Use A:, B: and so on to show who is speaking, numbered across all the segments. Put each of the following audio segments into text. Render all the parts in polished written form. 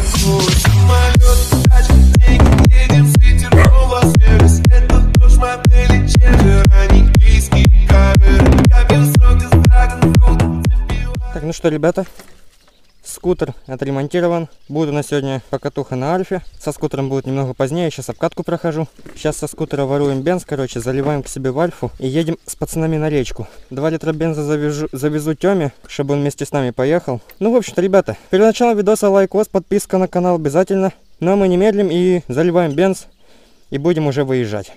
A: Так, ну что, ребята, скутер отремонтирован. Будет у нас сегодня покатуха на Альфе. Со скутером будет немного позднее, сейчас обкатку прохожу. Сейчас со скутера воруем бенз, короче, заливаем к себе в Альфу и едем с пацанами на речку. 2 литра бенза завезу Тёме, чтобы он вместе с нами поехал. Ну, в общем-то, ребята, перед началом видоса лайкос, подписка на канал обязательно. Но мы не медлим и заливаем бенз и будем уже выезжать.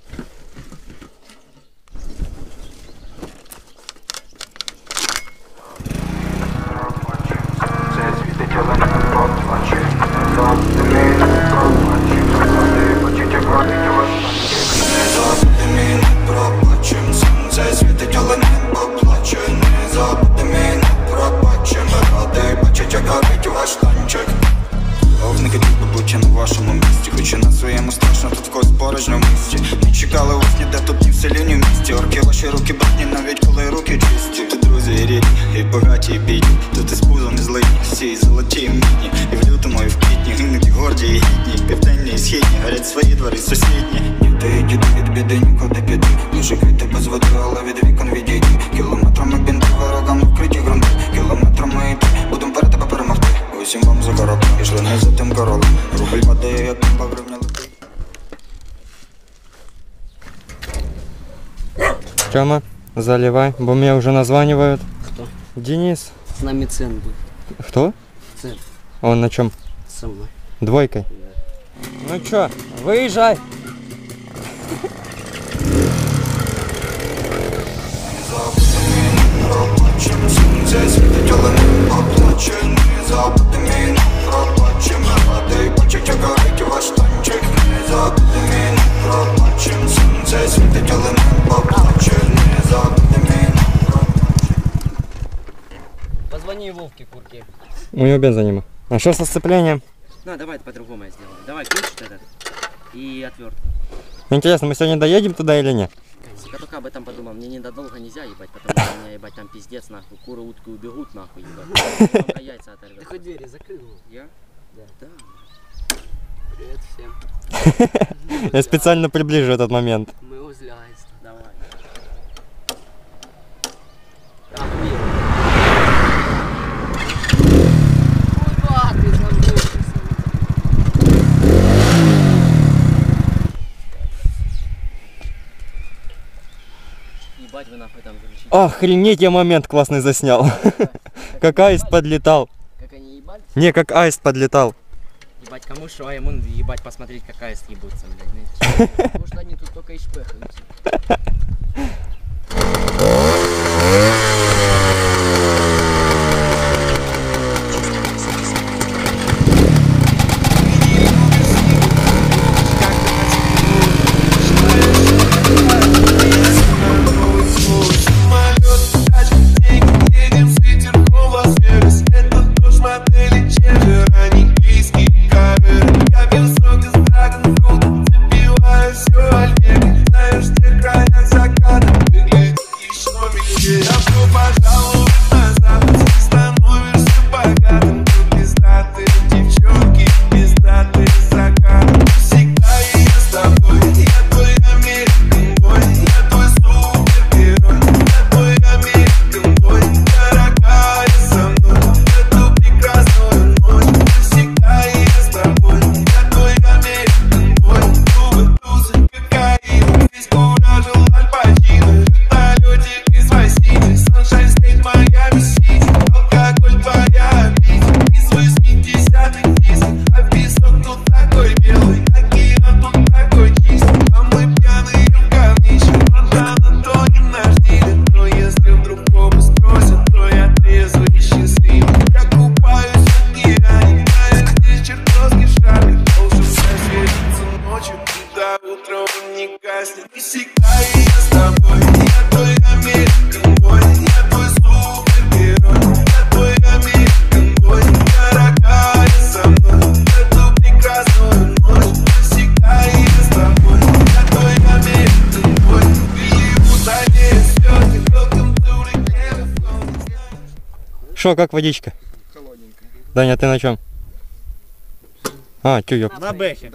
B: Вашому місті, хоча на своєму страшно, тут когось порожньо в місті. Не чекали вас ніде, тут ні в селі, ні в місті. Орки ваші руки брудні, навіть коли руки чисті. Тут друзі і рідні, і багаті, і бідні. Тут і з пузом, і злидні, всі і золоті, і мідні. І в лютому, і в квітні, гинуть і горді, і гідні. І південні, і східні, горять свої двори сусідні. Діти і діти від біди, нікуди піти. Мужики тебе з води, але від вікон відійти. Кілометрами бінти, ворогами вкриті ґрунти. Кілометрами йти, будем перед тебе перемогти. Усім вам за кораб, пішли не за тим королем. Рубль падає, як по гривня летить.
A: Тёма, заливай, бо меня уже названивают.
C: Кто?
A: Денис.
C: С нами цен будет.
A: Кто?
C: Цен.
A: Он на чем?
C: Со мной.
A: Двойкой? Да. Ну чё, выезжай!
C: Позвони Вовке Курке.
A: У него бенза нема. А что со сцеплением?
C: На, давай по-другому я сделаю. Давай ключ этот и отвертку.
A: Интересно, мы сегодня доедем туда или нет?
C: Я только об этом подумал. Мне недолго нельзя ебать, потому что у меня ебать там пиздец нахуй. Куры, утки убегут нахуй ебать. Только яйца оторвет.
D: Ты хоть двери закрыл?
C: Я?
D: Да.
C: Да.
D: Привет всем.
A: Я специально приближу этот момент.
D: Мы узляемся.
C: Давай.
D: Охуел. Куда ты забылся?
C: Ебать вы нахуй там заключите.
A: Охренеть, я момент классный заснял. Как аист подлетал.
C: Как они ебать?
A: Не, как аист подлетал.
C: Ебать, кому что, а ему ебать посмотреть, какая съебутся, блядь. Потому что они тут только и шпехаются.
A: Шо, как водичка?
D: Холодненькая.
A: Даня, ты на чем? А, тю, ёп.
E: На бэхе.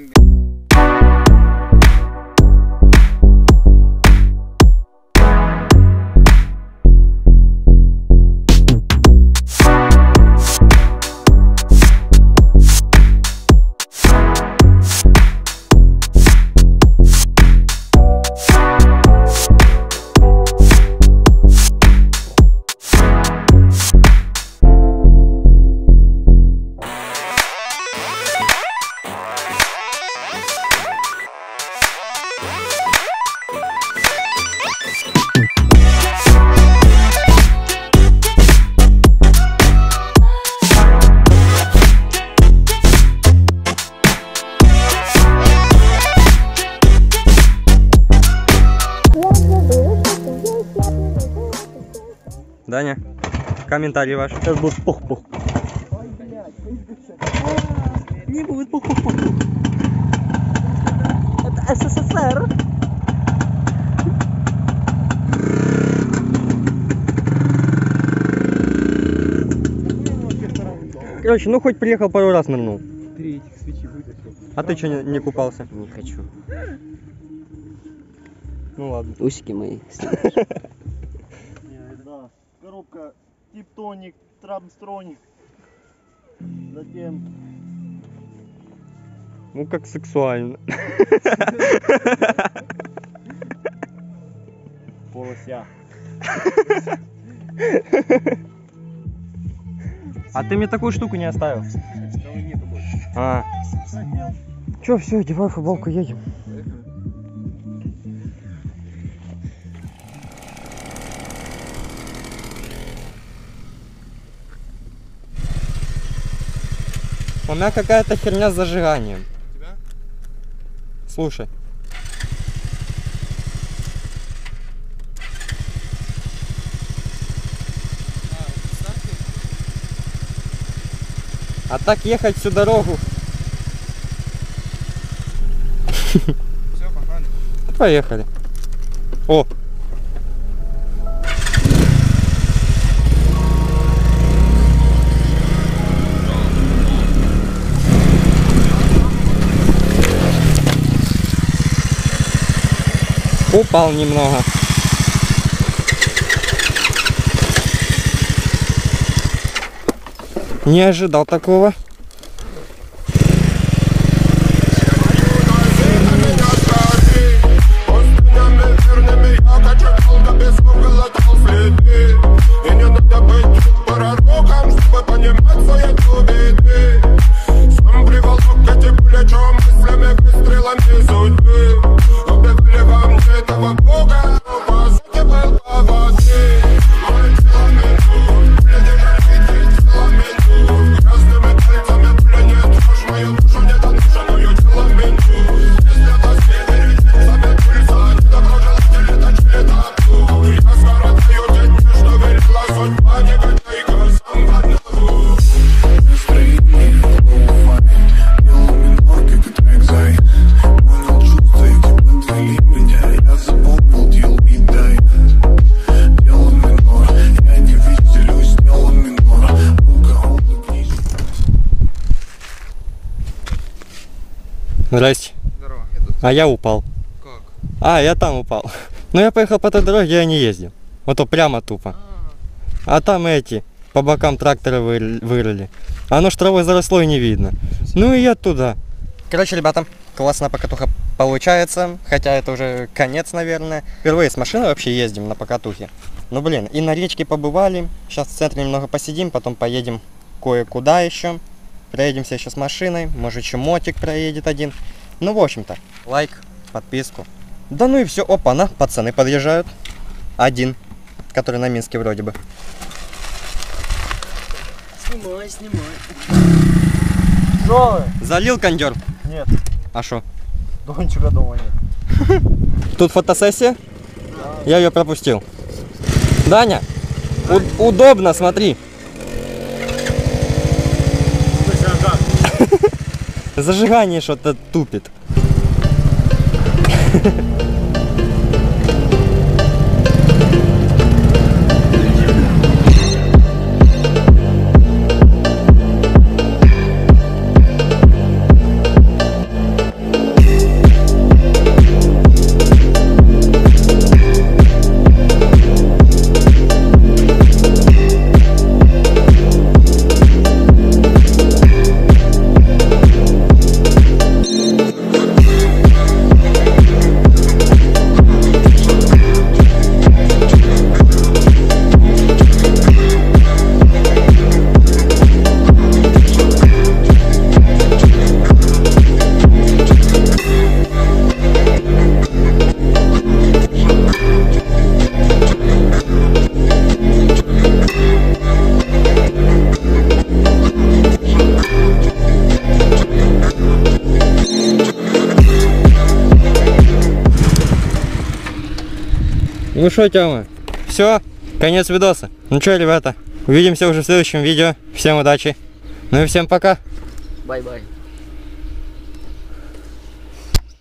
A: Даня, комментарий ваш.
E: Сейчас будет пух-пух. Не будет пух-пух-пух. Это СССР.
A: Короче, ну хоть приехал пару раз нырнул.
E: 3 этих свечи вытащил.
A: А ты что не купался?
C: Не хочу.
A: Ну ладно.
C: Усики мои.
E: Да. Коробка Типтоник, Трамстроник. Затем
A: Ну как сексуально.
E: полося.
A: А ты мне такую штуку не оставил?
E: Того нету больше.
A: А. Чё, все, одевай футболку, едем. У меня какая-то херня с зажиганием.
E: Тебя?
A: Слушай. А так ехать всю дорогу.
E: Все, погнали.
A: Поехали. О! Упал немного. Не ожидал такого. Здрасте.
E: Здорово.
A: А я упал.
E: Как?
A: А, я там упал. Но я поехал по той дороге, я не ездил. Вот то прямо тупо. А там эти, по бокам трактора вырыли. А оно ж травой заросло и не видно. Ну и я туда. Короче, ребята, классная покатуха получается. Хотя это уже конец, наверное. Впервые с машиной вообще ездим на покатухе. Ну блин, и на речке побывали. Сейчас в центре немного посидим, потом поедем кое-куда еще. Проедемся еще с машиной, может еще мотик проедет один. Ну, в общем-то, лайк, подписку. Да ну и все, опа-на, пацаны подъезжают. Один, который на Минске вроде бы.
C: Снимай, снимай.
E: Что вы?
A: Залил кондер?
E: Нет,
A: А шо?
E: дончика дома нет.
A: Тут фотосессия? Я ее пропустил. Даня, удобно, смотри. Зажигание что-то тупит. Ну что, Тёма, все, конец видоса. Ну что, ребята, увидимся уже в следующем видео. Всем удачи. Ну и всем пока.
D: Бай-бай.